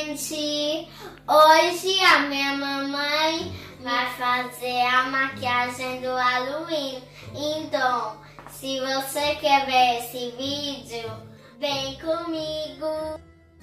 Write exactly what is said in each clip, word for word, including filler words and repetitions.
gente! Hoje a minha mamãe vai fazer a maquiagem do Halloween. Então, se você quer ver esse vídeo, vem comigo!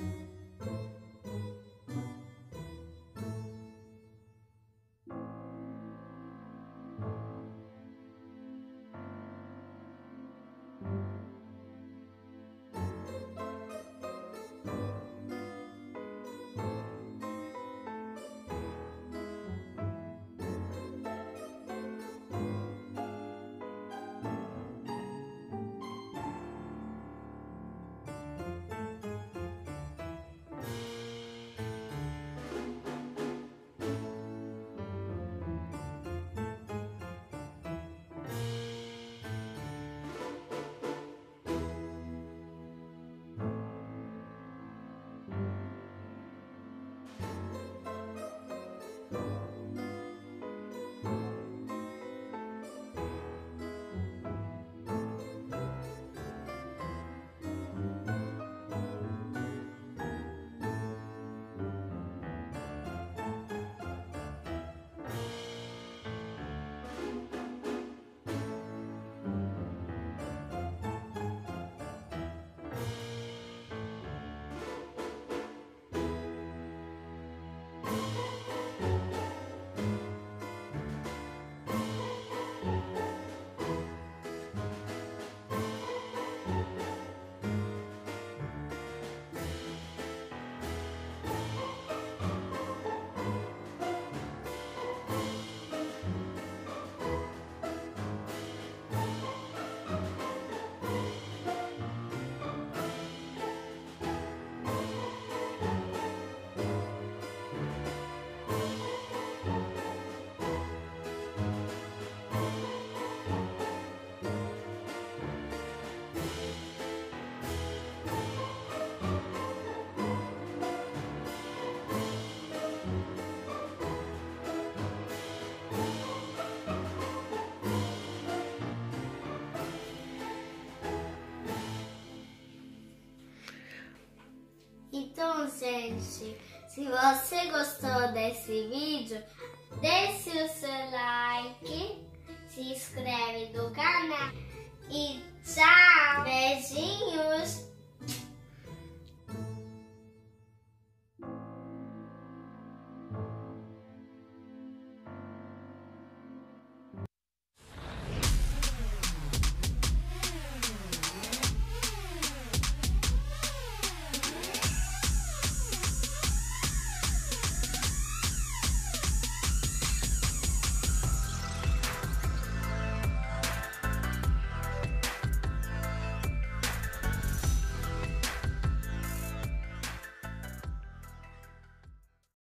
Então, gente, se você gostou desse vídeo, deixe o seu like, se inscreve no canal e tchau!